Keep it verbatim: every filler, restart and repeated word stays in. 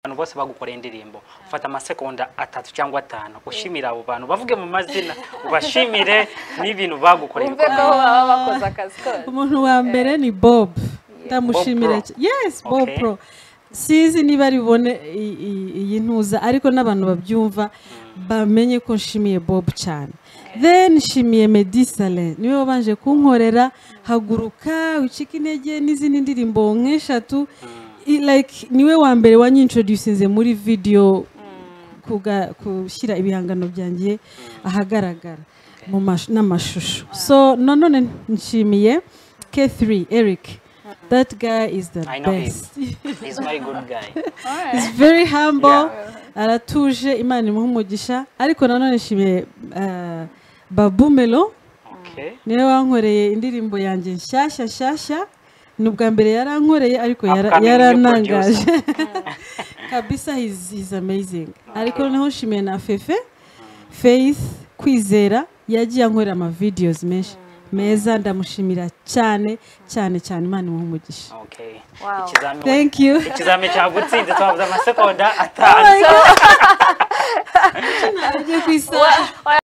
abantu bose bagukoreye indirimbo ufata amasekonda atatu cyangwa atanu ushimira abo bantu bavuge mu mazina ubashimire n'ibintu bagukoreye umve ko baba bakoze akazi kose. Umuntu wa mbere ni Bob ndamushimira. Yes, Bob Pro. Sizi niba ari bone iyi ntuza ariko n'abantu babyumva bamenye ko nshimiye Bob cyane. Then nshimiye Meddy Saleh niwe wabanje kunkorera haguruka ucika intege n'izindi ndirimbo nk'eshatu. Like niwe wa mbere wanyintroducinze muri video kuga kushyira ibihangano byanjye ahagaragara mu n'amashusho. So none nshimiye K three Eric. That guy is the I know best. Him. He's my good guy. He's very humble. Yeah. Aratuje Imana imuhumugisha ariko nanone nshimiye uh, Babu Melo. Okay. Niwe wankoreye indirimbo yanjye nshyashya nshyashya. Nubwa mbere yarankoreye ariko yaranangaje. Kabisa he's, he's amazing. Ariko noneho nshimiye na Fefe. Faith Kwizera yagiye ankorera ama videos menshi. Meza ndamushimira cyane cyane cyane Imana imuhumugisha. Okay. Wow. Thank you. Ikizame cyagutsinze twavuze amasekonda atanu. Ngiye kwisa